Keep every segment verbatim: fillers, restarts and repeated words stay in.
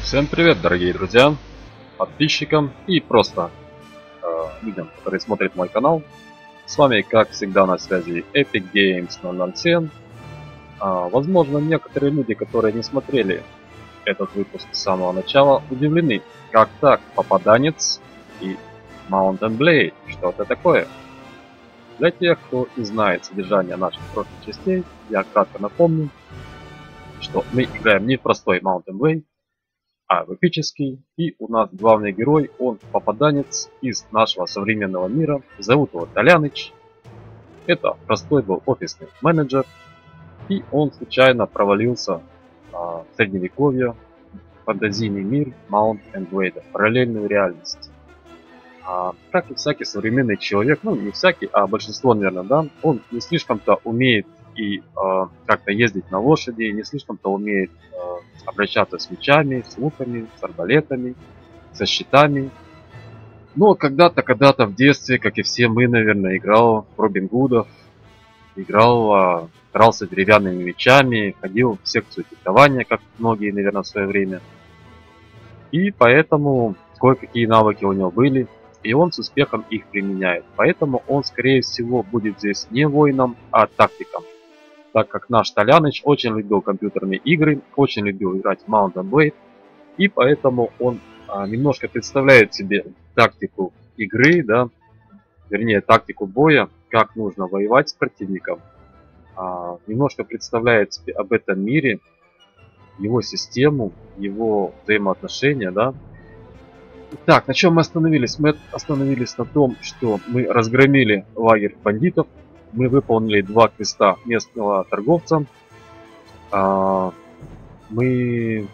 Всем привет, дорогие друзья, подписчикам и просто э, людям, которые смотрят мой канал. С вами, как всегда, на связи Epic Games ноль ноль семь. А, возможно, некоторые люди, которые не смотрели этот выпуск с самого начала, удивлены, как так, попаданец и Mount and Blade, что это такое? Для тех, кто не знает содержание наших прошлых частей, я кратко напомню, что мы играем не в простой Mount and Blade, а в эпический, и у нас главный герой, он попаданец из нашего современного мира, зовут его Толяныч. Это простой был офисный менеджер, и он случайно провалился а, в средневековье, фантазийный мир Mount and Blade, параллельную реальность. А, как и всякий современный человек, ну не всякий, а большинство, наверное, да, он не слишком-то умеет и э, как-то ездить на лошади, не слишком-то умеет э, обращаться с мечами, с луками, с арбалетами, со щитами. Но когда-то, когда-то в детстве, как и все мы, наверное, играл в Робин Гудов, играл, э, дрался деревянными мечами, ходил в секцию фехтования, как многие, наверное, в свое время. И поэтому кое-какие навыки у него были, и он с успехом их применяет. Поэтому он, скорее всего, будет здесь не воином, а тактиком. Так как наш Толяныч очень любил компьютерные игры, очень любил играть в Mount and Blade, и поэтому он а, немножко представляет себе тактику игры, да, вернее тактику боя, как нужно воевать с противником, а, немножко представляет себе об этом мире, его систему, его взаимоотношения, да. Итак, на чем мы остановились? Мы остановились на том, что мы разгромили лагерь бандитов. Мы выполнили два квеста местного торговца. Мы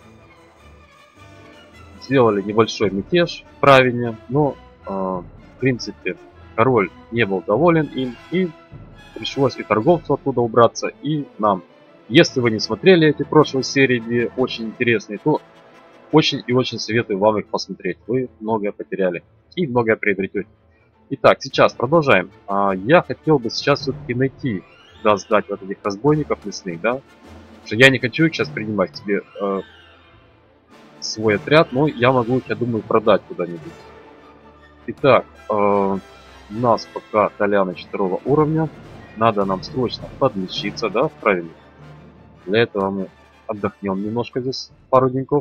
сделали небольшой мятеж в Правине, но в принципе король не был доволен им, и пришлось и торговцу оттуда убраться, и нам. Если вы не смотрели эти прошлые серии, две очень интересные, то очень и очень советую вам их посмотреть. Вы многое потеряли и многое приобретете. Итак, сейчас продолжаем. А, я хотел бы сейчас все-таки найти, да, сдать вот этих разбойников лесных, да. Потому что я не хочу их сейчас принимать к себе э, свой отряд, но я могу их, я думаю, продать куда-нибудь. Итак, э, у нас пока Толяныч второго уровня. Надо нам срочно подлечиться, да, правильно. Для этого мы отдохнем немножко здесь пару деньков.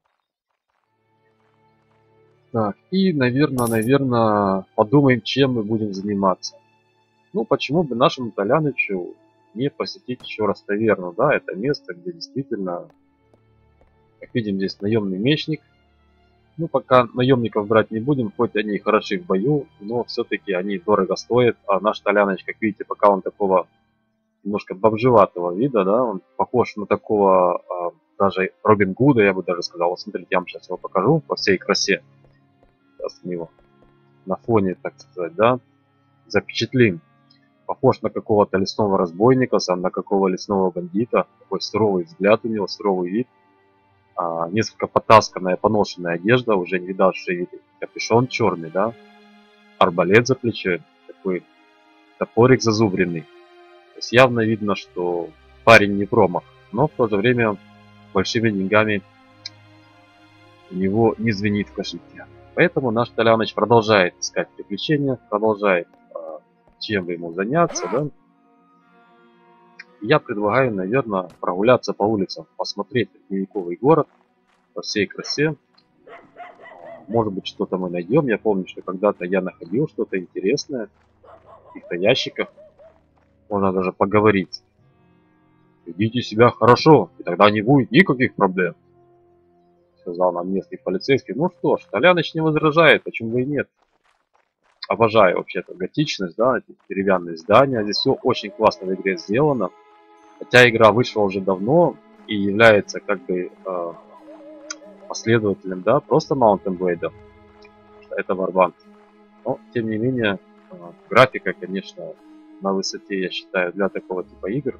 Так, и, наверное, наверное, подумаем, чем мы будем заниматься. Ну, почему бы нашему Толянычу не посетить еще раз таверну, да, это место, где действительно, как видим, здесь наемный мечник. Ну, пока наемников брать не будем, хоть они и хороши в бою, но все-таки они дорого стоят, а наш Толяныч, как видите, пока он такого немножко бомжеватого вида, да, он похож на такого, даже Робин Гуда, я бы даже сказал. Вот смотрите, я вам сейчас его покажу по всей красе. Сейчас мы его на фоне, так сказать, да, запечатлим. Похож на какого-то лесного разбойника, сам на какого лесного бандита. Такой суровый взгляд у него, суровый вид. А, несколько потасканная, поношенная одежда, уже не видавший вид. Капюшон черный, да. Арбалет за плечо, такой топорик зазубренный. То есть явно видно, что парень не промах, но в то же время большими деньгами у него не звенит в кошельке. Поэтому наш Толяныч продолжает искать приключения, продолжает э, чем ему заняться, да. Я предлагаю, наверное, прогуляться по улицам, посмотреть средневековый город во всей красе. Может быть, что-то мы найдем. Я помню, что когда-то я находил что-то интересное в каких-то ящиках. Можно даже поговорить. Ведите себя хорошо, и тогда не будет никаких проблем, сказал нам местный полицейский. Ну что ж, Толяныч не возражает, почему бы и нет. Обожаю вообще-то готичность, да, эти деревянные здания. Здесь все очень классно в игре сделано. Хотя игра вышла уже давно и является как бы э, последователем, да, просто Mount and Blade. Это Warband. Но, тем не менее, э, графика, конечно, на высоте, я считаю, для такого типа игр.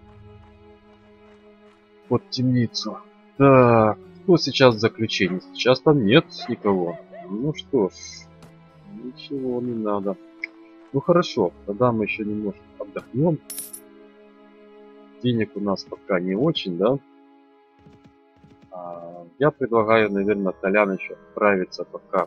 Вот темницу. Так, кто сейчас в заключении? Сейчас там нет никого. Ну что ж, ничего не надо. Ну хорошо, тогда мы еще немножко отдохнем. Денег у нас пока не очень, да? А, я предлагаю, наверное, Толянычу отправиться пока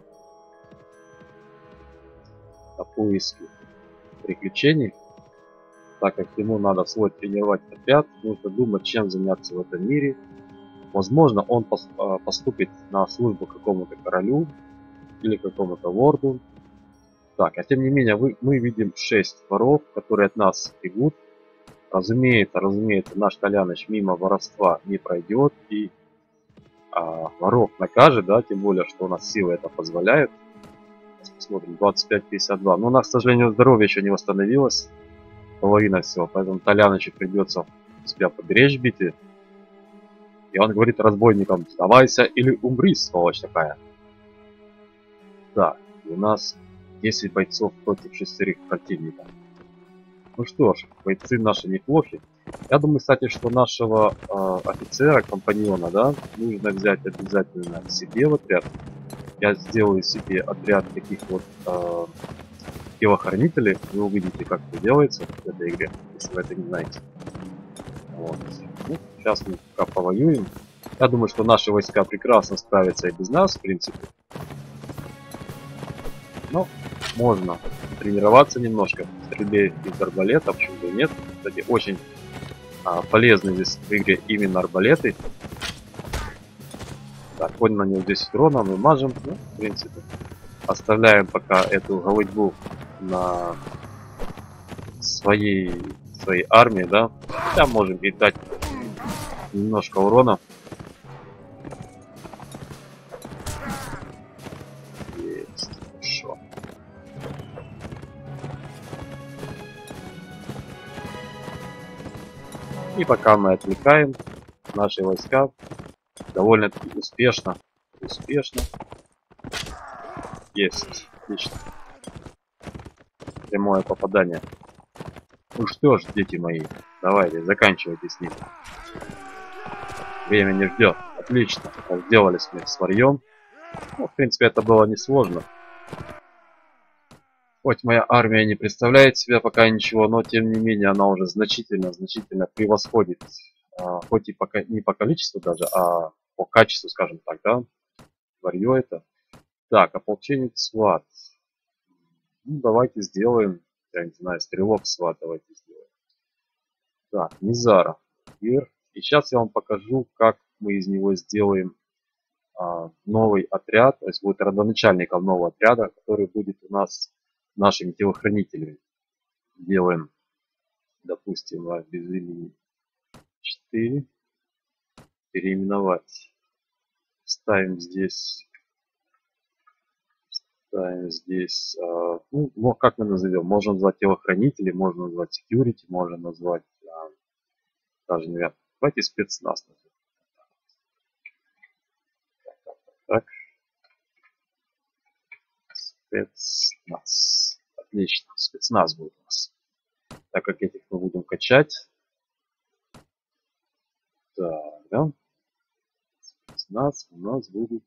на поиски приключений, так как ему надо свой тренировать отряд, нужно думать, чем заняться в этом мире. Возможно, он поступит на службу какому-то королю или какому-то лорду. Так, а тем не менее, вы, мы видим шесть воров, которые от нас бегут. Разумеется, разумеется, наш Толяныч мимо воровства не пройдет и а, воров накажет, да, тем более, что у нас сила это позволяет. Сейчас посмотрим, двадцать пять пятьдесят два. Но у нас, к сожалению, здоровье еще не восстановилось. Половина всего, поэтому Толянычу придется себя поберечь в битве. И он говорит разбойникам: сдавайся или умри, сволочь такая. Да, у нас десять бойцов против шестерых противников. Ну что ж, бойцы наши неплохи. Я думаю, кстати, что нашего э, офицера, компаньона, да, нужно взять обязательно себе в отряд. Я сделаю себе отряд таких вот э, телохранителей. Вы увидите, как это делается в этой игре, если вы это не знаете. Вот. Ну, сейчас мы пока повоюем. Я думаю, что наши войска прекрасно справятся и без нас, в принципе. Но можно тренироваться немножко в стрельбе из арбалета, почему бы нет. Кстати, очень а, полезны здесь в игре именно арбалеты. Так, конь на него десять урона, мы мажем, ну, в принципе. Оставляем пока эту голодьбу на своей, своей армии, да. Хотя можем ей дать немножко урона. Есть, хорошо. И пока мы отвлекаем наши войска довольно-таки успешно, успешно. Есть, отлично. Прямое попадание. Ну что ж, дети мои, давайте, заканчивайте с ним. Время не ждет. Отлично. Сделались мы с варьем. Ну, в принципе, это было несложно. Хоть моя армия не представляет себя пока ничего, но тем не менее она уже значительно, значительно превосходит. А, хоть и пока не по количеству даже, а по качеству, скажем так, да. Варье это. Так, ополченец сват. Ну, давайте сделаем, я не знаю, стрелок сват давайте сделаем. Так, Низара. И сейчас я вам покажу, как мы из него сделаем а, новый отряд. То есть будет родоначальником нового отряда, который будет у нас нашими телохранителями. Делаем, допустим, без имени четыре. Переименовать. Ставим здесь... Ставим здесь... А, ну, как мы назовем? Можно назвать телохранители, можно назвать security, можно назвать... А, даже, наверное, давайте спецназ. Так, так, так. Спецназ. Отлично. Спецназ будет у нас. Так как этих мы будем качать. Так, да. Спецназ у нас будет...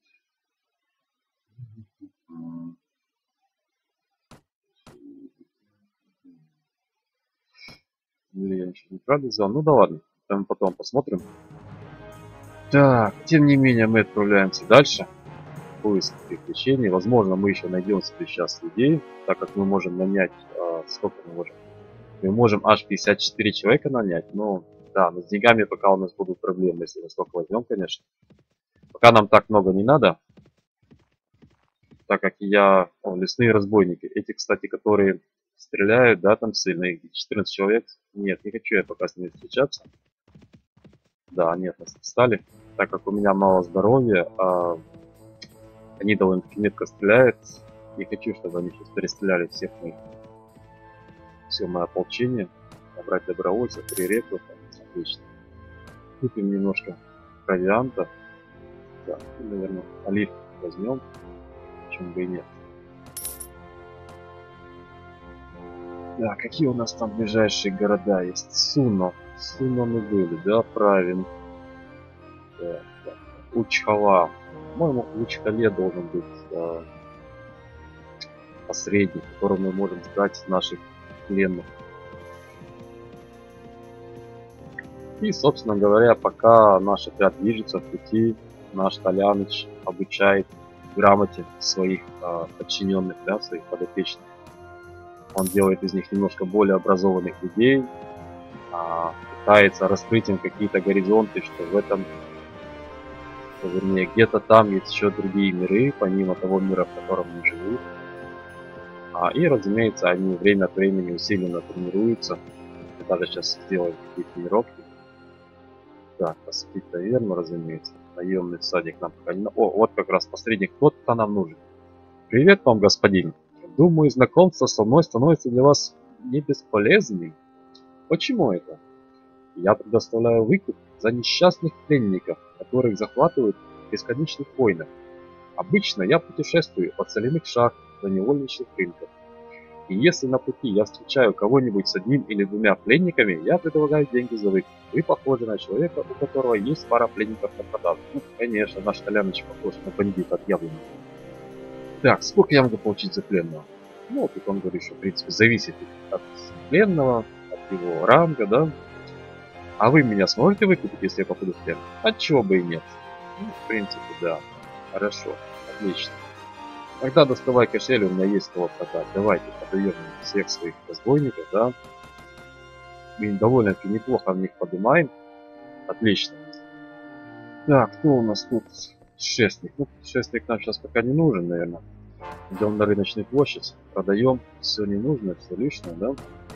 Или я ничего не правда сделал. Ну да ладно. Там потом посмотрим. Так, тем не менее мы отправляемся дальше. Поиск приключений. Возможно, мы еще найдем себе сейчас людей, так как мы можем нанять, э, сколько мы можем? Мы можем аж пятьдесят четыре человека нанять, но да, но с деньгами пока у нас будут проблемы, если мы столько возьмем, конечно. Пока нам так много не надо, так как я, о, лесные разбойники, эти, кстати, которые стреляют, да, там сильно, их четырнадцать человек, нет, не хочу я пока с ними встречаться. Да, нет, нас отстали, так как у меня мало здоровья, а они довольно-таки метко стреляют. Не хочу, чтобы они сейчас перестреляли всех моих. Все мое ополчение. Набрать добровольцев, три рекрутов. Отлично. Купим немножко провианта. Да, и, наверное, оливки возьмем. Почему бы и нет. Да, какие у нас там ближайшие города есть? Суно. Суно мы были, да, правильно. Да, да. Учхала. По-моему, в Учхале должен быть э, посредник, которого мы можем сдать наших пленных. И, собственно говоря, пока наш отряд движется в пути, наш Толяныч обучает грамоте своих э, подчиненных, да, своих подопечных. Он делает из них немножко более образованных людей, э, пытается раскрыть им какие-то горизонты, что в этом, что, вернее, где-то там есть еще другие миры, помимо того мира, в котором они живут. А, и, разумеется, они время от времени усиленно тренируются. Мы даже сейчас сделаем какие-то тренировки. Так, посетить таверну, разумеется. Наемный всадник нам пока не... О, вот как раз посредник, тот-то нам нужен. Привет вам, господин. Думаю, знакомство со мной становится для вас не бесполезным. Почему это? Я предоставляю выкуп за несчастных пленников, которых захватывают в бесконечных войнах. Обычно я путешествую от соляных шахт до невольничных рынков. И если на пути я встречаю кого-нибудь с одним или двумя пленниками, я предлагаю деньги за выкуп. Вы похожи на человека, у которого есть пара пленников на продажу. Ну, конечно, наш Толяныч похож на бандита отъявленного. Так, сколько я могу получить за пленного? Ну, тут он говорит, что, в принципе, зависит от пленного, от его ранга, да. А вы меня сможете выкупить, если я попаду в плен? Отчего бы и нет. Ну, в принципе, да. Хорошо, отлично. Тогда доставай кошель, у меня есть кого продать. Давайте подаем всех своих разбойников, да. Мы довольно-таки неплохо в них поднимаем. Отлично. Так, кто у нас тут? Шестник. Ну, шестник нам сейчас пока не нужен, наверное. Идем на рыночную площадь, продаем все ненужное, все лишнее, да.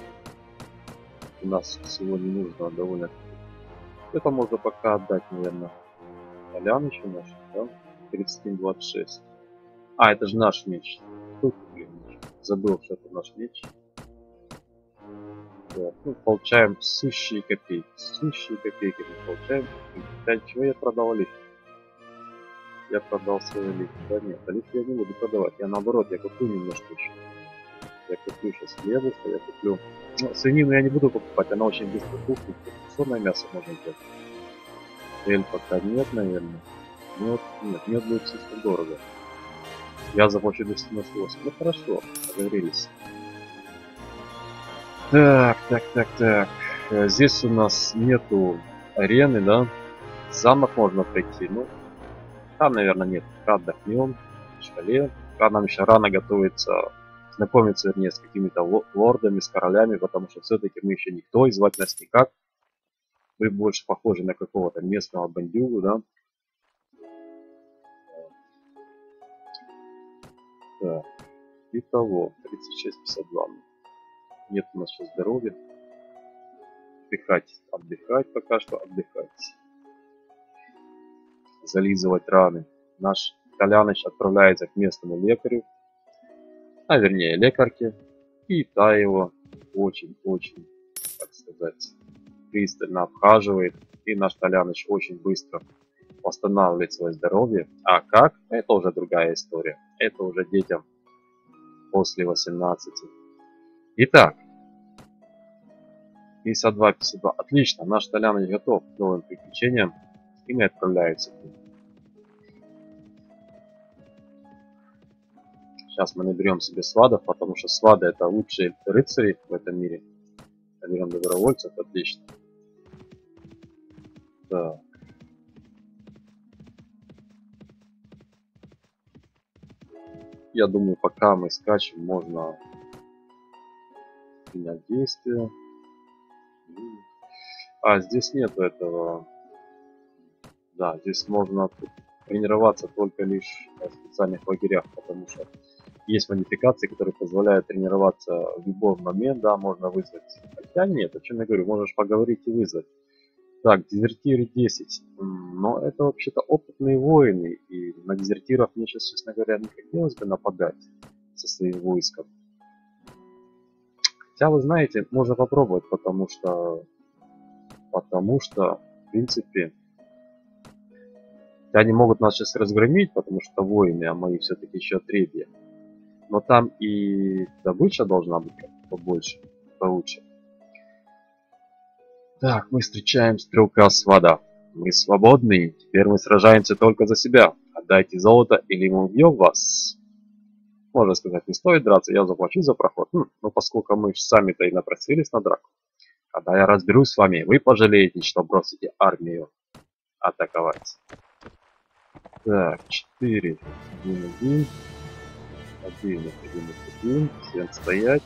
У нас всего ненужного довольно. Это можно пока отдать, наверное, Толянычу наш, да. тридцать семь двадцать шесть. А, это же наш меч. Тут, блин, забыл, что это наш меч. Да, ну, получаем сущие копейки. Сущие копейки мы получаем. Да, чего я продал лифт? Я продал свой лифт. Да нет, а лифт я не буду продавать. Я наоборот, я куплю немножко еще. Я куплю сейчас хлебушка, я куплю... Ну, свинину я не буду покупать, она очень быстро тухнет. Сонное мясо можно взять. Эль пока нет, наверное. Мед, нет, мед будет слишком дорого. Я заплачу двести девяносто восемь. Ну хорошо, договорились. Так, так, так, так. Здесь у нас нету арены, да? Замок можно пройти. Ну, там, наверное, нет. Отдохнем в шкале. Пока нам еще рано готовится знакомиться, вернее, с какими-то лордами, с королями, потому что все-таки мы еще никто, и звать нас никак. Вы больше похожи на какого-то местного бандюгу, да? Так, итого, тридцать шесть пятьдесят два. Нет у нас сейчас здоровья. Отдыхать, отдыхать пока что, отдыхать. Зализывать раны. Наш Толяныч отправляется к местному лекарю, а вернее лекарке, и та его очень-очень, так сказать, пристально обхаживает, и наш Толяныч очень быстро восстанавливает свое здоровье. А как? Это уже другая история. Это уже детям после восемнадцати. Итак, пятьдесят два пятьдесят два. Отлично, наш Толяныч готов к новым приключениям, и мы отправляемся к ним. Сейчас мы наберем себе свадов, потому что свады это лучшие рыцари в этом мире. Наберем добровольцев, отлично. Так. Я думаю, пока мы скачем, можно принять действие. А, здесь нету этого. Да, здесь можно тренироваться только лишь в специальных лагерях, потому что есть модификации, которые позволяют тренироваться в любой момент, да, можно вызвать. Хотя нет, о чем я говорю, можешь поговорить и вызвать. Так, дезертиры десять. Но это вообще-то опытные воины, и на дезертиров мне сейчас, честно говоря, не хотелось бы нападать со своим войском. Хотя, вы знаете, можно попробовать, потому что, потому что, в принципе, они могут нас сейчас разгромить, потому что воины, а мои все-таки еще отребья. Но там и добыча должна быть побольше, получше. Так, мы встречаем стрелка Свада. Мы свободны, теперь мы сражаемся только за себя. Отдайте золото, или мы убьем вас. Можно сказать, не стоит драться, я заплачу за проход. Хм, но поскольку мы сами-то и напросились на драку, когда я разберусь с вами, вы пожалеете, что бросите армию атаковать. Так, четыре, один, один, один, один, один, всем стоять.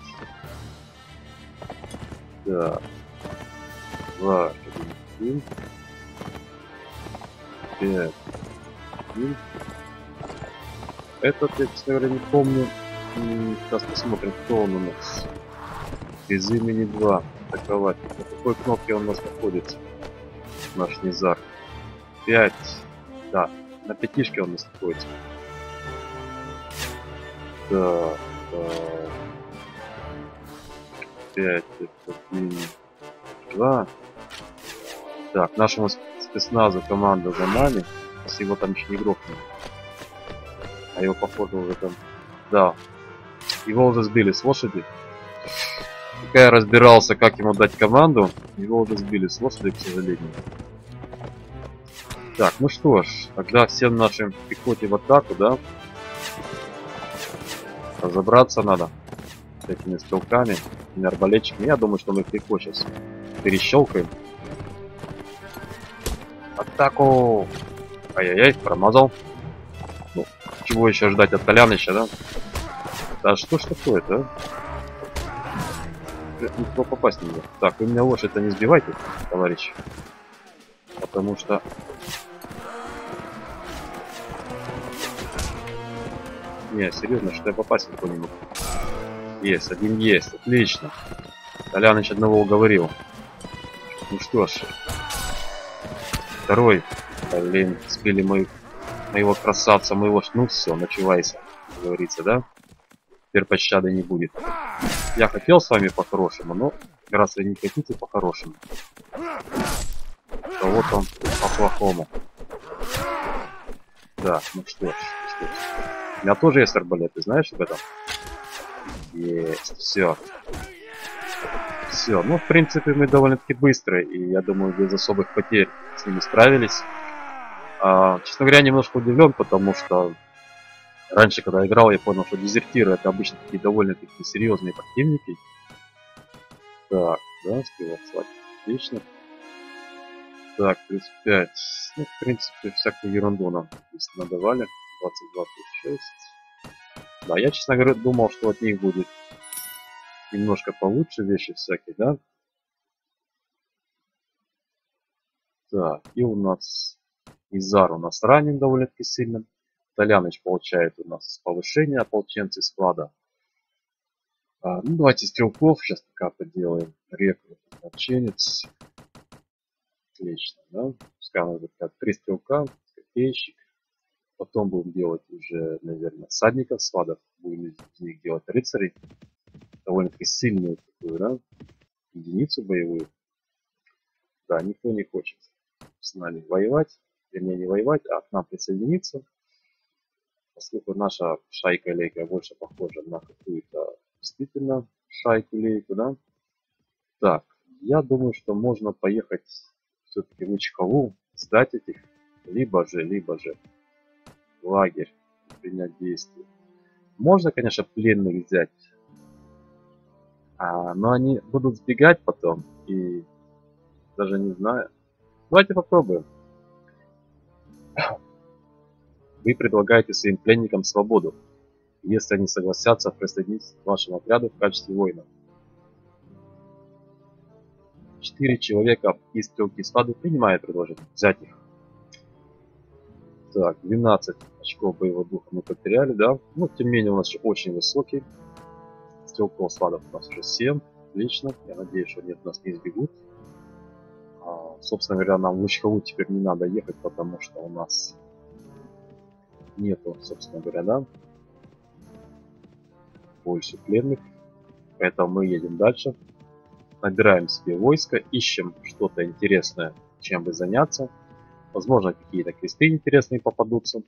Так, два, один, один, пять, один. Этот я, честно говоря, не помню. Сейчас посмотрим, кто он у нас. Без имени два. Атаковать. На какой кнопке он у нас находится? Наш Низар. пять. Да, на пятишке он у нас находится. Так, так. пять, один, два. Так, нашему спецназу команда за нами. Если его там еще не грохнули. А его, походу, уже там... Да. Его уже сбили с лошади. Пока я разбирался, как ему дать команду, его уже сбили с лошади, к сожалению. Так, ну что ж, тогда всем нашим пехоте в атаку, да? Разобраться надо с этими стрелками, этими арбалетчиками. Я думаю, что мы их легко сейчас перещелкаем. Атаку! Ай-яй-яй, промазал. Ну, чего еще ждать от Толяныча, да? Да что ж такое-то, а? Никто попасть не может. Так, вы меня лошадь-то не сбивайте, товарищ. Потому что... Не, серьезно, что я попасть никто не мог. Есть, один есть, отлично. Толяныч одного уговорил. Ну что ж. Второй. Блин, сбили мы, моего красавца, моего... Ну все, начувайся, как говорится, да? Теперь пощады не будет. Я хотел с вами по-хорошему, но раз вы не хотите по-хорошему, то вот он по-плохому. Да, ну что ж, что ж. У меня тоже есть арбалет, ты знаешь об этом? Есть, все. Все, ну в принципе мы довольно-таки быстро, и я думаю, без особых потерь с ними справились. А, честно говоря, немножко удивлен, потому что раньше, когда играл, я понял, что дезертиры это обычно такие довольно-таки серьезные противники. Так, да, стрелок схватить. Отлично. Так, плюс пять. Ну, в принципе, всякую ерунду нам здесь надавали. двадцать два плюс шесть. Да, я, честно говоря, думал, что от них будет немножко получше вещи всякие, да? Так, и у нас Изар у нас ранен довольно-таки сильно. Толяныч получает у нас повышение ополченцы склада. А, ну, давайте стрелков сейчас пока поделаем. Рекрут, ополченец. Отлично, да? Пускай у нас будет как три стрелка, копейщик. Потом будем делать уже, наверное, всадников, свадов. Будем из них делать рыцарей. Довольно-таки сильную такую, да? Единицу боевую. Да, никто не хочет с нами воевать. Вернее, не воевать, а к нам присоединиться. Поскольку наша шайка-лейка больше похожа на какую-то действительно шайку-лейку, да? Так, я думаю, что можно поехать все-таки в Ичхалу, сдать этих, либо же, либо же в лагерь, принять действие. Можно, конечно, пленных взять, а, но они будут сбегать потом, и даже не знаю. Давайте попробуем. Вы предлагаете своим пленникам свободу, если они согласятся присоединиться к вашему отряду в качестве воинов. Четыре человека из стрелки склада принимают предложение взять их. Так, двенадцать очков боевого духа мы потеряли, да? Но тем не менее у нас еще очень высокий. Стрелков складов у нас уже семь. Отлично. Я надеюсь, что нет, нас не сбегут. А, собственно говоря, нам в Ичхалу теперь не надо ехать, потому что у нас нету, собственно говоря, да, больше пленных. Поэтому мы едем дальше. Набираем себе войско, ищем что-то интересное, чем бы заняться. Возможно, какие-то квесты интересные попадутся.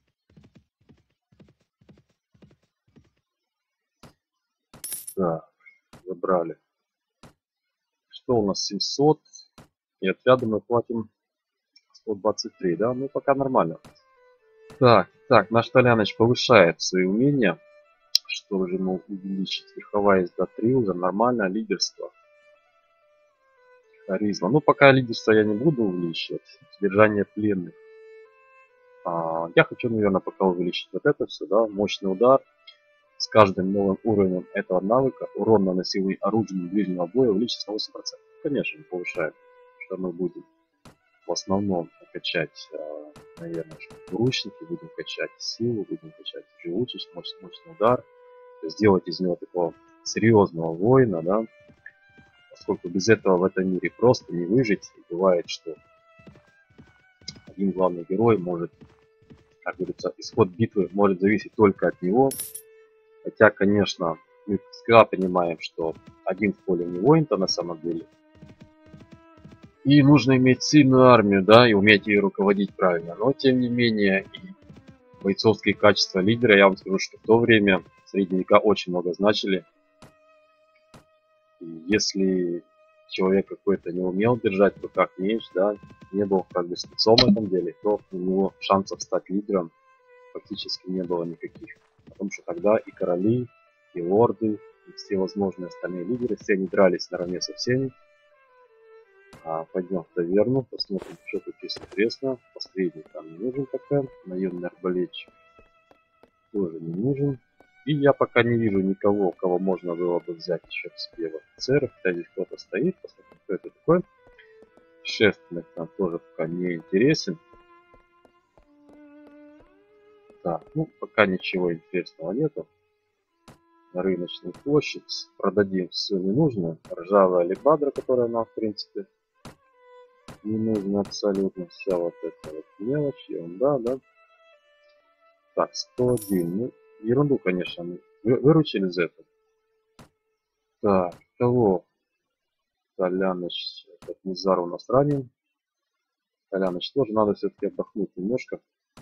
Так, забрали. Что у нас семьсот? И отряду мы платим сто двадцать три, да? Ну, пока нормально. Так, так, наш Толяныч повышает свои умения. Что же ему увеличить? Верховая езда три уже нормально, лидерство. Харизма. Ну, пока лидерство я не буду увеличивать. Содержание пленных. А, я хочу, наверное, пока увеличить вот это все, да, мощный удар. С каждым новым уровнем этого навыка урон, наносимый оружием ближнего боя, увеличится на восемь процентов. Конечно, повышает, что мы будем в основном качать, наверное, двуручники, будем качать силу, будем качать живучесть, мощный, мощный удар, сделать из него такого серьезного воина, да, поскольку без этого в этом мире просто не выжить. И бывает, что один главный герой может, как говорится, исход битвы может зависеть только от него. Хотя, конечно, мы всегда понимаем, что один в поле не воин-то на самом деле. И нужно иметь сильную армию, да, и уметь ее руководить правильно. Но, тем не менее, и бойцовские качества лидера, я вам скажу, что в то время средние века очень много значили. И если человек какой-то не умел держать в руках меч, да, не был как бы спецом в этом деле, то у него шансов стать лидером фактически не было никаких. Потому что тогда и короли, и лорды, и все возможные остальные лидеры, все они дрались наравне со всеми. А, пойдем в таверну, посмотрим, что тут есть интересно. Последний там не нужен пока. Наемный арбалетчик тоже не нужен. И я пока не вижу никого, кого можно было бы взять еще к себе в офицерах. Хотя здесь кто-то стоит, посмотрим, кто это такой. Шефтник нам тоже пока не интересен. Так, ну пока ничего интересного нету. На рыночную площадь продадим все ненужное. Ржавая лебадра, которая нам в принципе не нужна абсолютно. Вся вот эта вот мелочь, ерунда, да. Так, сто один. Ну, ерунду, конечно, мы выручили за это. Так, кого? Толяныч, этот Низар у нас ранен. Толяныч тоже надо все-таки отдохнуть немножко.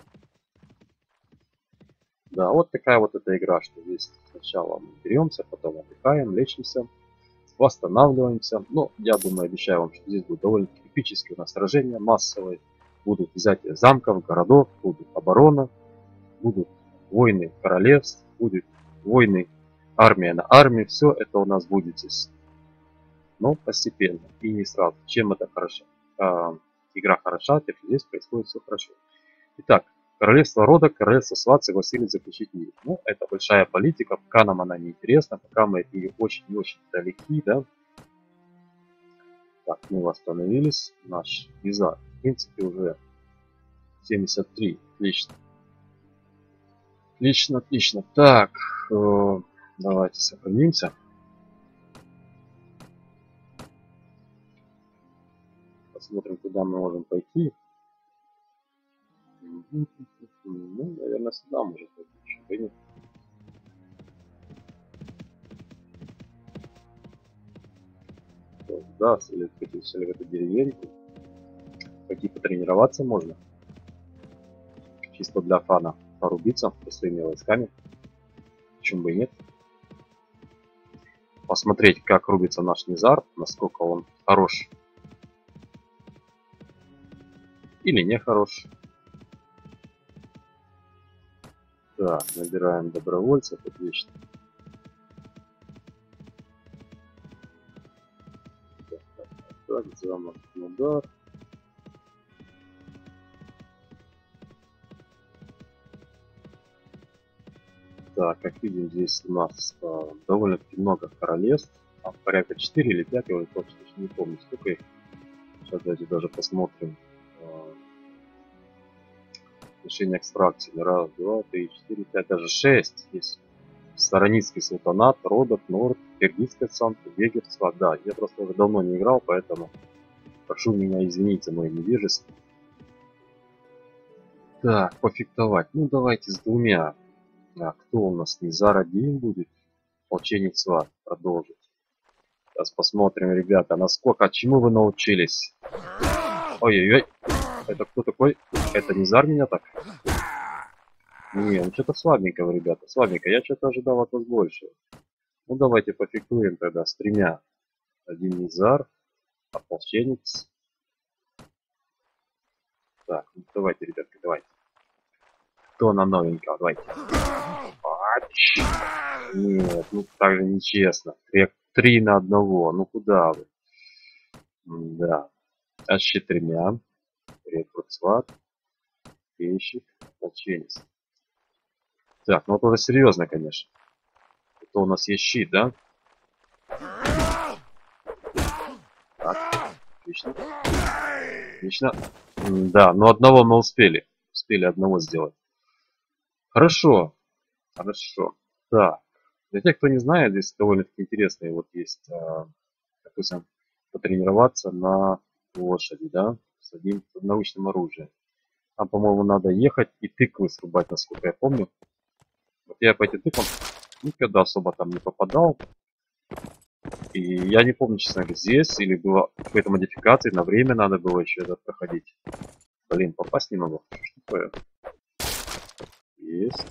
Да, вот такая вот эта игра, что здесь сначала мы беремся, потом отдыхаем, лечимся, восстанавливаемся. Но я думаю, обещаю вам, что здесь будет довольно эпические у нас сражения массовые. Будут взятия замков, городов, будут оборона, будут войны королевств, будут войны армия на армию. Все это у нас будет здесь. Но постепенно и не сразу. Чем это хорошо? А, игра хороша, тем здесь происходит все хорошо. Итак, королевство рода, королевство сват согласились заключить мир. Ну, это большая политика, пока нам она не интересна, пока мы от нее очень и очень далеки, да. Так, мы восстановились. Наш виза, в принципе, уже семьдесят три. Отлично. Отлично, отлично. Так, э, давайте сохранимся. Посмотрим, куда мы можем пойти. Ну, наверное, сюда может пойти. Почему бы нет? Да, или в эту деревеньку. Пойти потренироваться можно. Чисто для фана. Порубиться со своими войсками. Почему бы и нет. Посмотреть, как рубится наш Низар. Насколько он хорош. Или не хорош. Так, набираем добровольцев. Отлично. Так, так, так, замок, удар. Так, как видим, здесь у нас э, довольно-таки много королевств. А порядка четыре или пять, я уже точно не помню, сколько их. Сейчас давайте даже посмотрим. Э, решение экстракции. Раз, два, три, четыре, пять, даже шесть. Есть Сараницкий султанат, Родок, Норд, Киргизская Санта, Вегерство. Да, я просто уже давно не играл, поэтому прошу меня извинить за мое невежество. Так, пофиктовать. Ну, давайте с двумя. А кто у нас? Низар один будет. Ополченец сват. Продолжить. Сейчас посмотрим, ребята, насколько, чему вы научились. Ой-ой-ой. Это кто такой? Это Низар меня так? Не, ну что-то слабенького, ребята. Слабенько. Я что-то ожидал от вас больше. Ну, давайте пофиктуем тогда с тремя. Один Низар. Ополченец. Так, ну, давайте, ребятки, давайте. Кто на новенького? Давайте. Ач. Нет, ну так же нечестно. Три на одного. Ну куда вы? Да. А с четырьмя. Рекрут сват. Пещик, ополченец. Так, ну вот это серьезно, конечно. Это у нас есть щит, да? Так, отлично. Отлично. М, Да, но одного мы успели. Успели одного сделать. Хорошо. Хорошо. Так. Для тех, кто не знает, здесь довольно-таки интересные вот есть, а, допустим, потренироваться на лошади, да, с одним научным оружием. Там, по-моему, надо ехать и тыквы срубать, насколько я помню. Вот я по этим тыквам никогда особо там не попадал. И я не помню, честно говоря, здесь или было какой-то модификации, на время надо было еще это проходить. Блин, попасть не могу. Что такое? Есть.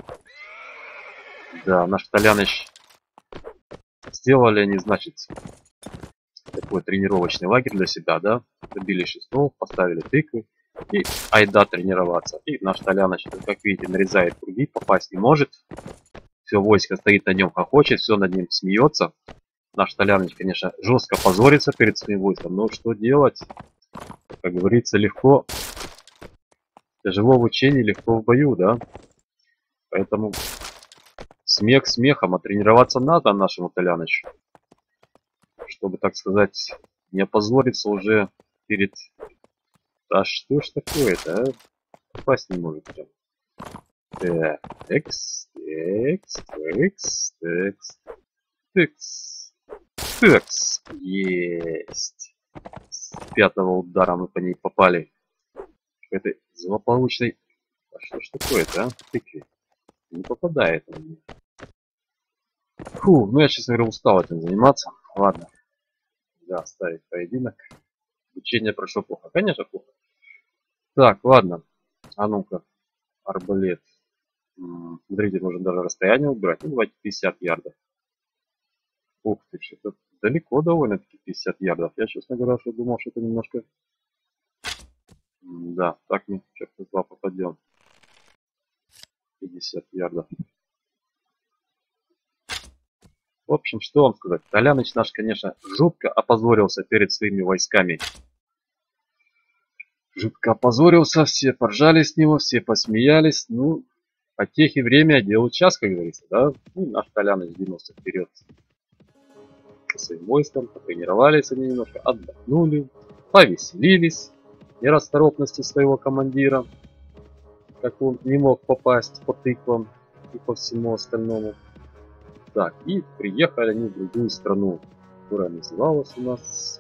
Да, наш Толяныч сделали они, значит, такой тренировочный лагерь для себя, да? Добили шестов, поставили тыквы. И айда тренироваться. И наш Толяныч, как видите, нарезает круги, попасть не может. Все войско стоит на нем хохочет, все над ним смеется. Наш Толяныч, конечно, жестко позорится перед своим войском, но что делать? Как говорится, легко. Тяжело в учении, легко в бою, да? Поэтому смех смехом, а тренироваться надо нашему Толянычу. Чтобы, так сказать, не опозориться уже перед... Да что ж такое-то, а? Попасть не может прям. Так, текс, текс, текс, текс, текс, текс. Есть. С пятого удара мы по ней попали. Это злополучный... А что ж такое-то, а? Тыкви. Не попадает он мне. Фу, ну я, честно говоря, устал этим заниматься. Ладно. Да, ставить поединок. Учение прошло плохо. Конечно, плохо. Так, ладно. А ну-ка. Арбалет. М, Смотрите, можно даже расстояние убрать. Ну, давайте пятьдесят ярдов. Ух ты, что-то далеко довольно-таки пятьдесят ярдов. Я, честно говоря, что думал, что это немножко... М, Да, так мы черт два попадем. пятьдесят ярдов. В общем, что вам сказать. Толяныч наш, конечно, жутко опозорился перед своими войсками. Жутко опозорился, все поржали с него, все посмеялись. Ну, потехи время, делу час, как говорится, да? Ну, наш Толяныч двинулся вперед со своим войском, потренировались они немножко, отдохнули, повеселились нерасторопности своего командира, как он не мог попасть по тыквам и по всему остальному. Так, и приехали они в другую страну, которая называлась у нас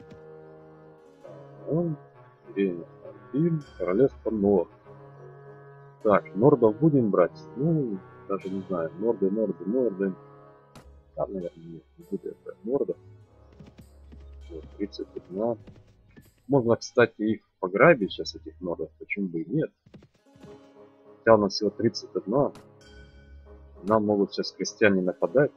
Королевство Норд. Так, Нордов будем брать? Ну, даже не знаю, Норды, Норды, Норды. Да, наверное, нет, не буду это Нордов. Вот, тридцать одна. Можно, кстати, их пограбить сейчас, этих Нордов, почему бы и нет. Хотя у нас всего тридцать одна. Нам могут сейчас крестьяне нападать.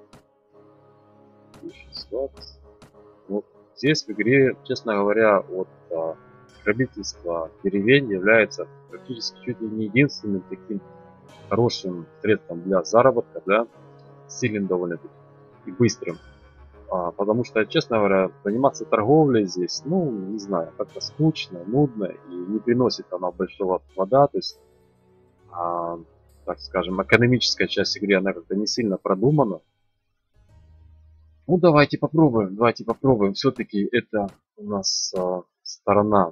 Вот здесь в игре, честно говоря, вот а, грабительство деревень является практически чуть ли не единственным таким хорошим средством для заработка, да, сильным довольно-таки и быстрым. А, потому что, честно говоря, заниматься торговлей здесь, ну, не знаю, как-то скучно, нудно и не приносит она большого плода. То есть, а, так скажем, экономическая часть игры, она как-то не сильно продумана. Ну, давайте попробуем, давайте попробуем. Все-таки это у нас а, сторона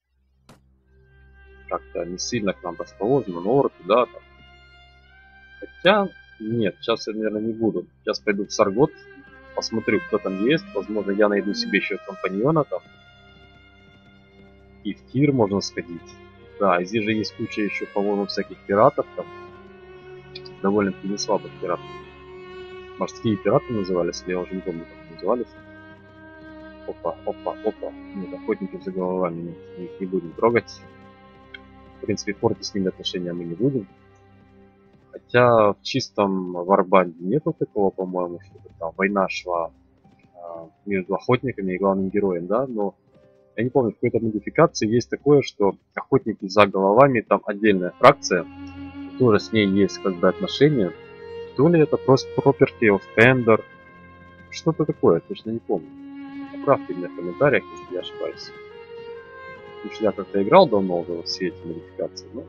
как-то не сильно к нам расположена, Норд, да, там. Хотя, нет, сейчас я, наверное, не буду. Сейчас пойду в Саргот, посмотрю, кто там есть. Возможно, я найду себе еще компаньона там. И в Тир можно сходить. Да, и здесь же есть куча еще, по-моему, всяких пиратов там. Довольно-таки не слабых пиратов. Морские пираты назывались, я уже не помню, как назывались. Опа, опа, опа. Нет, охотники за головами, мы их не будем трогать. В принципе, портить с ними отношения мы не будем. Хотя в чистом Варбанде нету такого, по-моему, что там война шла а, между охотниками и главным героем, да, но я не помню, в какой-то модификации есть такое, что охотники за головами, там отдельная фракция, тоже с ней есть как бы отношения. То ли это просто Property of Tender, что-то такое, точно не помню. Поправьте меня в комментариях, если я ошибаюсь. Потому что я как-то играл давно уже во все эти модификации. Ну.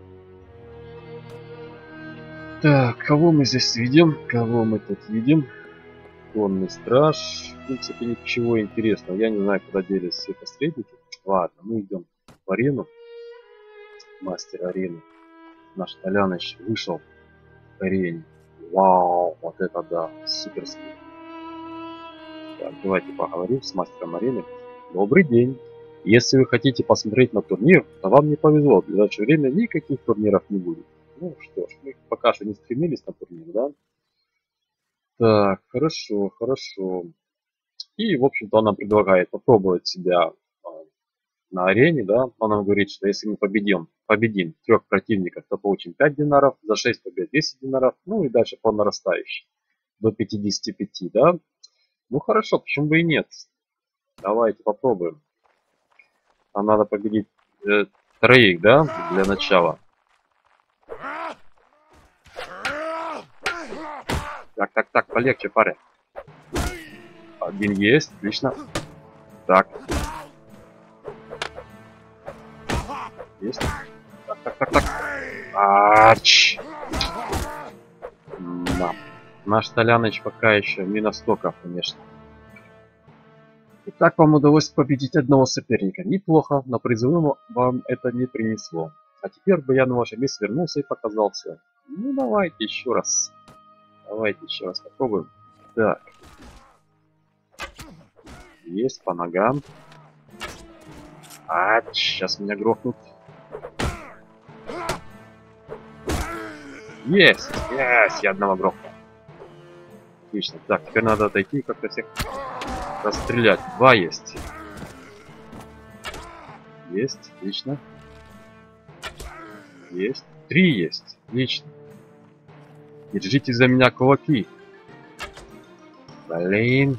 Так, кого мы здесь видим? Кого мы тут видим? Конный страж. В принципе, ничего интересного. Я не знаю, куда делись все посредники. Ладно, мы идем в арену. Мастер арены. Наш Толяныч вышел к арене. Вау, вот это да, суперски. Так, давайте поговорим с мастером арены. Добрый день. Если вы хотите посмотреть на турнир, то вам не повезло. В ближайшее время никаких турниров не будет. Ну что ж, мы пока что не стремились на турнир, да? Так, хорошо, хорошо. И, в общем-то, он нам предлагает попробовать себя на арене, да. Он нам говорит, что если мы победим, победим трех противников, то получим пять динаров, за шесть побед десять динаров, ну и дальше по нарастающей. До пятидесяти пяти, да. Ну хорошо, почему бы и нет. Давайте попробуем. Нам надо победить э, троих, да, для начала. Так, так, так, полегче, парень. Один есть, отлично. Так. Есть. Так, так, так, так. Ач. Да. Наш Толяныч пока еще миностоков, конечно. Итак, вам удалось победить одного соперника. Неплохо, но призовым вам это не принесло. А теперь бы я на вашем месте вернулся и показал все. Ну давайте еще раз. Давайте еще раз попробуем. Так. Есть по ногам. А, сейчас меня грохнут. Есть! Есть! Я одного грохнул. Отлично. Так, теперь надо отойти и как-то всех расстрелять. Два есть. Есть. Отлично. Есть. Три есть. Отлично. Держите за меня кулаки. Блин.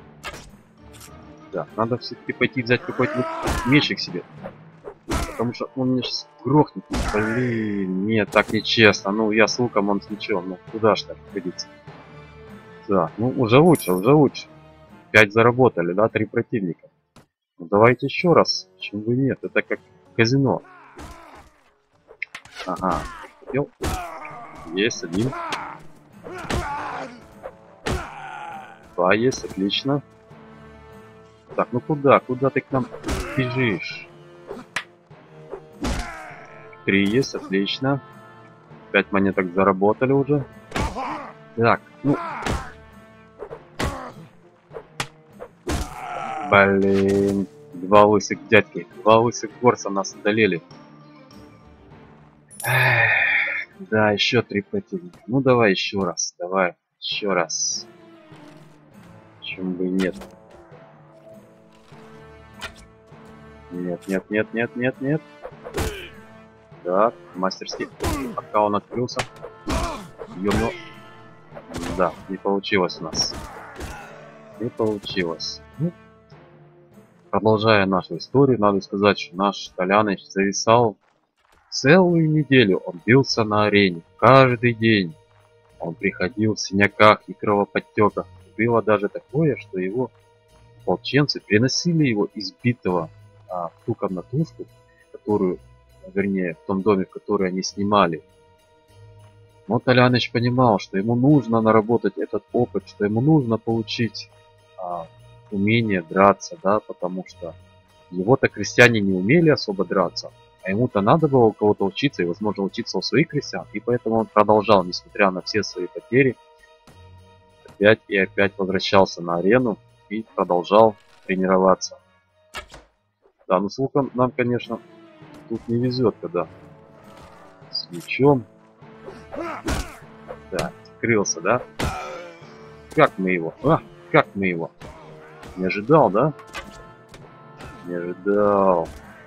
Так, надо все-таки пойти взять какой-то мечик себе. Потому что он меня сейчас грохнет. Блин, нет, так нечестно. Ну, я с луком, он с мечом. Ну, куда ж так ходить? Так, ну, уже лучше, уже лучше. Пять заработали, да, три противника. Ну, давайте еще раз. Почему бы нет? Это как казино. Ага. Хотел. Есть один. Два есть, отлично. Так, ну куда? Куда ты к нам бежишь? Три есть, отлично. Пять монеток заработали уже. Так, ну. Блин. Два лысых дядьки. Два лысых горца нас одолели. Эх, да, еще три противника. Ну давай еще раз. Давай, еще раз. Почему бы и нет? Нет, нет, нет, нет, нет, нет. Так, мастерски. Пока он открылся. Ёмно. Да, не получилось у нас. Не получилось. Ну, продолжая нашу историю, надо сказать, что наш Толяныч зависал целую неделю. Он бился на арене. Каждый день. Он приходил в синяках и кровоподтеках. Было даже такое, что его ополченцы приносили его избитого а, в ту комнатушку, которую, вернее, в том доме, в который они снимали. Но Толяныч понимал, что ему нужно наработать этот опыт, что ему нужно получить а, умение драться, да, потому что его-то крестьяне не умели особо драться, а ему-то надо было у кого-то учиться и, возможно, учиться у своих крестьян, и поэтому он продолжал, несмотря на все свои потери, опять и опять возвращался на арену и продолжал тренироваться. Да, ну с луком нам, конечно, тут не везет, когда с мечом. Так, скрылся, да? Как мы его? А, как мы его? Не ожидал, да? Не ожидал.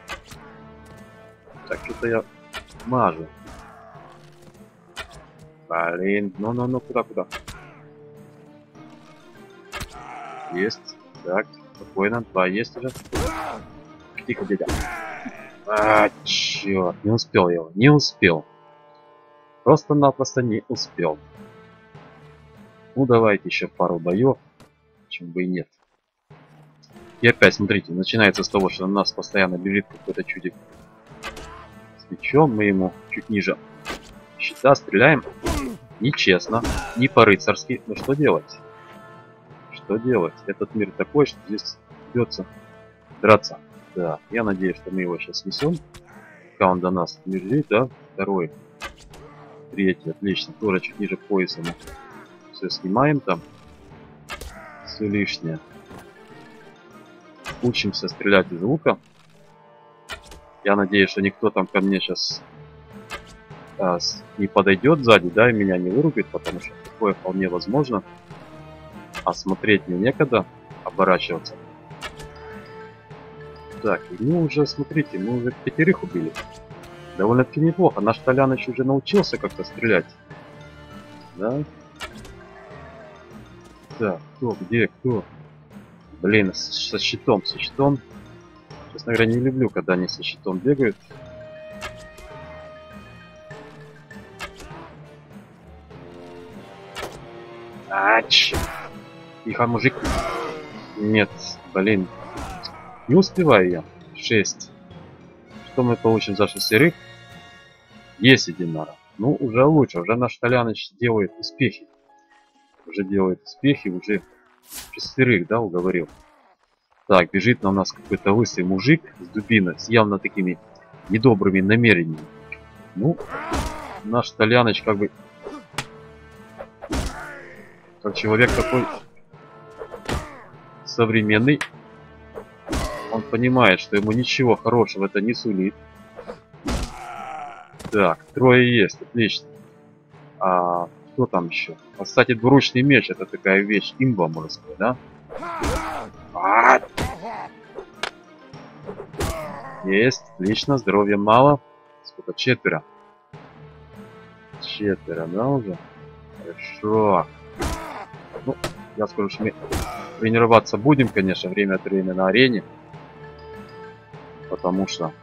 Так, что-то я мажу. Блин, ну-ну-ну, куда-куда? Есть. Так, спокойно. Два есть уже. Тихо, дядя. А, черт, не успел я его. Не успел. Просто-напросто не успел. Ну, давайте еще пару боев. Почему бы и нет. И опять, смотрите, начинается с того, что на нас постоянно бежит какой-то чудик с мечом. Мы ему чуть ниже щита стреляем. Нечестно, не по-рыцарски. Но что делать? Что делать? Этот мир такой, что здесь придется драться. Да, я надеюсь, что мы его сейчас снесем. Пока он до нас бежит, да? Второй. Третий, отлично. Тоже чуть ниже пояса мы все снимаем там. Все лишнее. Учимся стрелять из лука. Я надеюсь, что никто там ко мне сейчас а, не подойдет сзади, да, и меня не вырубит, потому что такое вполне возможно. А смотреть мне некогда, оборачиваться. Так, и мы уже, смотрите, мы уже пятерых убили. Довольно-таки неплохо. Наш Толяныч уже научился как-то стрелять. Да? Так, кто, где, кто? Блин, со щитом, со щитом. Честно говоря, не люблю, когда они со щитом бегают. Ач! Тихо, мужик. Нет, блин. Не успеваю я. шесть. Что мы получим за шестерых? десять динаров. Ну, уже лучше. Уже наш Толяныч делает успехи. Уже делает успехи, уже шестерых, да, уговорил. Так, бежит на нас какой-то лысый мужик с дубиной, с явно такими недобрыми намерениями. Ну, наш Толяныч как бы... Как человек такой современный. Он понимает, что ему ничего хорошего это не сулит. Так, трое есть, отлично. А что там еще? А, кстати, двуручный меч, это такая вещь, имба, можно сказать, да? А! Есть, отлично, здоровья мало. Сколько? Четверо. Четверо, да, уже? Хорошо. Ну, я скажу, что мы тренироваться будем, конечно, время от времени на арене. Потому что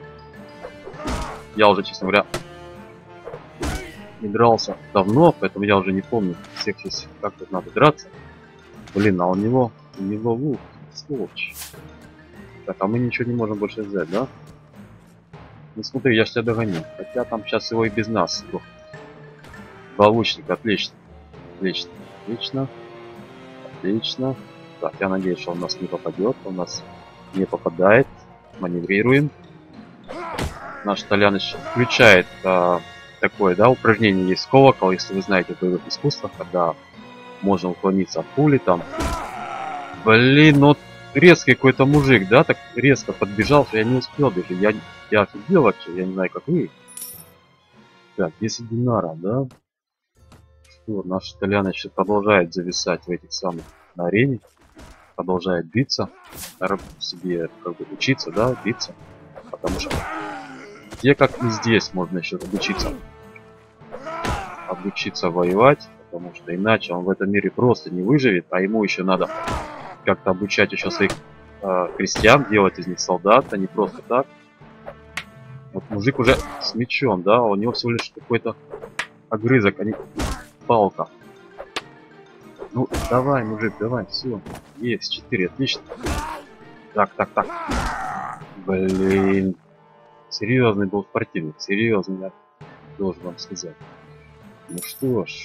я уже, честно говоря, не дрался давно, поэтому я уже не помню всех здесь, как тут надо драться. Блин, а у него, у него лук, сволочь. Так, а мы ничего не можем больше взять, да? Ну смотри, я ж тебя догоню. Хотя там сейчас его и без нас. Два лучника, отлично. Отлично, отлично. Отлично. Так, я надеюсь, что он нас не попадет. Он нас не попадает. Маневрируем. Наш Толяныч включает а, такое, да, упражнение. Есть колокол, если вы знаете в боевых искусствах, когда можно уклониться от пули там. Блин, ну резкий какой-то мужик, да, так резко подбежал, что я не успел даже. Я, я офигел вообще, я не знаю, как вы. Так, десять динаров, да? Что, наш Толяныч продолжает зависать в этих самых на арене. Продолжает биться. Себе как бы учиться, да, биться. Потому что где как и здесь можно еще обучиться. Обучиться воевать. Потому что иначе он в этом мире просто не выживет. А ему еще надо как-то обучать еще своих э, крестьян, делать из них солдат, а не просто так. Вот мужик уже с мечом, да, у него всего лишь какой-то огрызок, а не палка. Ну, давай, мужик, давай, все. Есть, четыре, отлично. Так, так, так. Блин. Серьезный был противник, серьезный, я должен вам сказать. Ну что ж.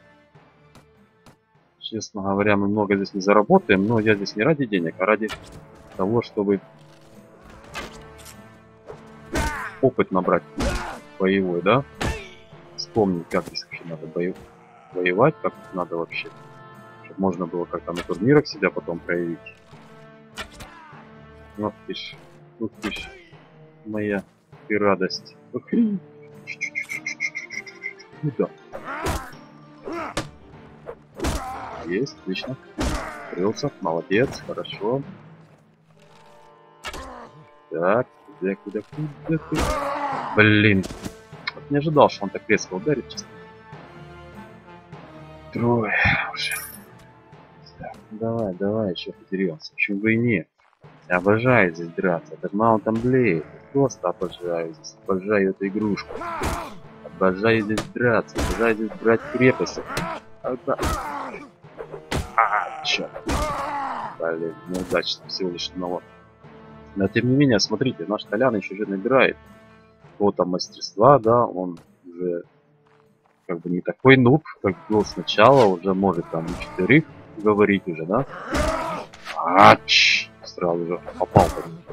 Честно говоря, мы много здесь не заработаем, но я здесь не ради денег, а ради того, чтобы опыт набрать боевой, да? Вспомнить, как здесь вообще надо бою... воевать, как надо вообще, чтобы можно было как-то на турнирах себя потом проявить. Вот видишь, тут видишь, моя и радость. Куда? Есть, отлично. Открылся, молодец, хорошо. Так, куда, куда, куда, куда? Блин, вот не ожидал, что он так резко ударит, честно. Трое уже. Так, давай, давай, еще подеремся. Почему бы и нет? Я обожаю здесь драться. Это Маунтон Блейд. Просто обожаю здесь. Обожаю эту игрушку. Обожаю здесь драться. Обожаю здесь брать крепости. А, черт. Блин, неудачно, всего лишь одного. Но тем не менее, смотрите, наш Толян еще же набирает какого-то мастерства, да, он уже как бы не такой нуб, как был сначала, уже может там и четырех говорить уже, да. Ач! Сразу же попал по нему.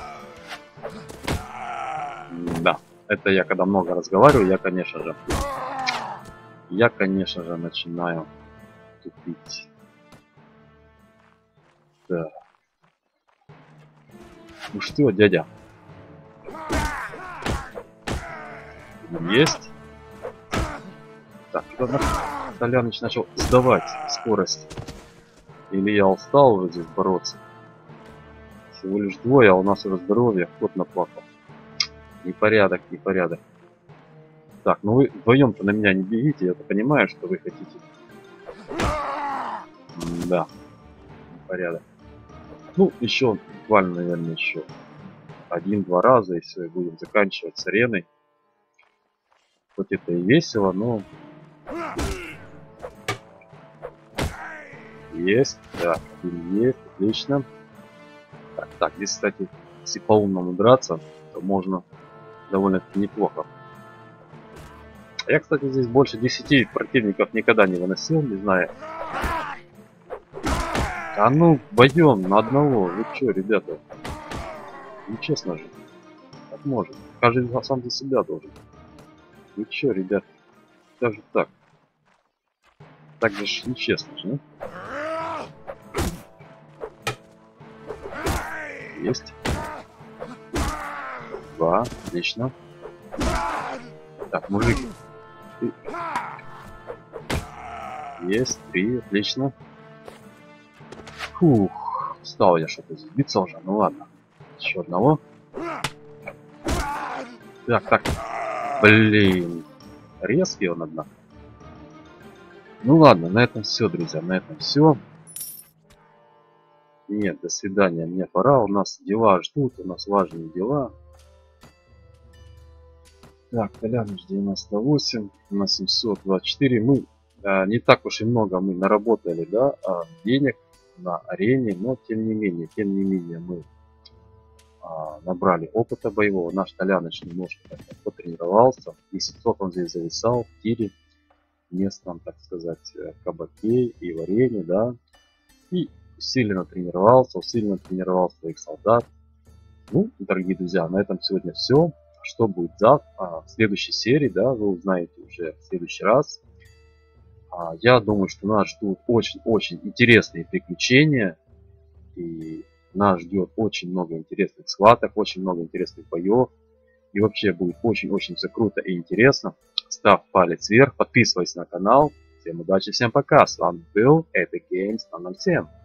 Да, это я когда много разговариваю, я, конечно же, я, конечно же, начинаю тупить. Да. Ну что, дядя? Есть. Так, когда Толяныч начал сдавать скорость. Или я устал уже здесь бороться. Всего лишь двое, а у нас уже здоровье, кот наплакал. Непорядок, непорядок. Так, ну вы вдвоем-то на меня не бегите, я-то понимаю, что вы хотите. М да, непорядок. Ну, еще буквально, наверное, еще один-два раза, и все, и будем заканчивать с ареной. Хоть это и весело, но... Есть, так, один есть, отлично. Так, так, здесь, кстати, если по-умному драться, то можно довольно-таки неплохо. Я, кстати, здесь больше десяти противников никогда не выносил, не знаю. А ну, боем на одного, вы что, ребята? Нечестно же. Как может? Каждый сам за себя должен. Вы что, ребят? Даже так. Так же ж нечестно же, а? Есть. Два. Отлично. Так, мужик. Ты... Есть. Три. Отлично. Фух. Стал я что-то сбиться уже. Ну ладно. Еще одного. Так, так. Блин. Резкий он, однако. Ну ладно, на этом все, друзья. На этом все. Нет, до свидания, мне пора, у нас дела ждут, у нас важные дела. Так, Толяныч девяносто восемь, на семьсот двадцать четыре. Мы а, не так уж и много мы наработали, да, а, денег на арене, но тем не менее, тем не менее мы а, набрали опыта боевого. Наш Толяныч немножко потренировался. И семьсот он здесь зависал в тире, местном, так сказать, кабаке и в арене, да. И усиленно тренировался, усиленно тренировал своих солдат. Ну, дорогие друзья, на этом сегодня все. Что будет завтра, а, в следующей серии, да, вы узнаете уже в следующий раз. А, я думаю, что нас ждут очень-очень интересные приключения. И нас ждет очень много интересных схваток, очень много интересных боев. И вообще будет очень-очень все круто и интересно. Ставь палец вверх, подписывайся на канал. Всем удачи, всем пока. С вами был Epic Games ноль ноль семь.